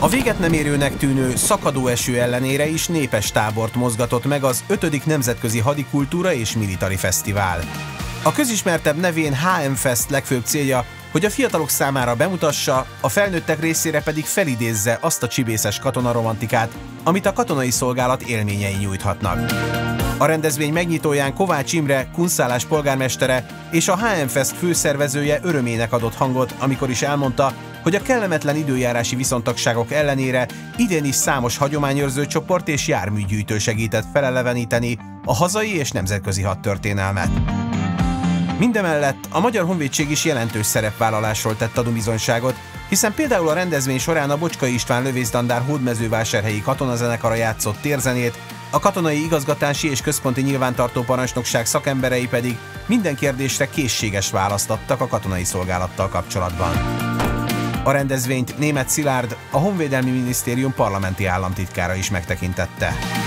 A véget nem érőnek tűnő szakadó eső ellenére is népes tábort mozgatott meg az 5. Nemzetközi Hadikultúra és Militari Fesztivál. A közismertebb nevén HM Fest legfőbb célja, hogy a fiatalok számára bemutassa, a felnőttek részére pedig felidézze azt a csibészes katonaromantikát, amit a katonai szolgálat élményei nyújthatnak. A rendezvény megnyitóján Kovács Imre, Kunszálás polgármestere és a HM Fest főszervezője örömének adott hangot, amikor is elmondta, hogy a kellemetlen időjárási viszontagságok ellenére idén is számos hagyományőrző csoport és járműgyűjtő segített feleleveníteni a hazai és nemzetközi hadtörténelmet. Mindemellett a Magyar Honvédség is jelentős szerepvállalásról tett tanúbizonyságot, hiszen például a rendezvény során a Bocskai István lövésztandár hódmezővásárhelyi katonazenekara játszott térzenét, a katonai igazgatási és központi nyilvántartó parancsnokság szakemberei pedig minden kérdésre készséges választ adtak a katonai szolgálattal kapcsolatban. A rendezvényt Németh Szilárd, a Honvédelmi Minisztérium parlamenti államtitkára is megtekintette.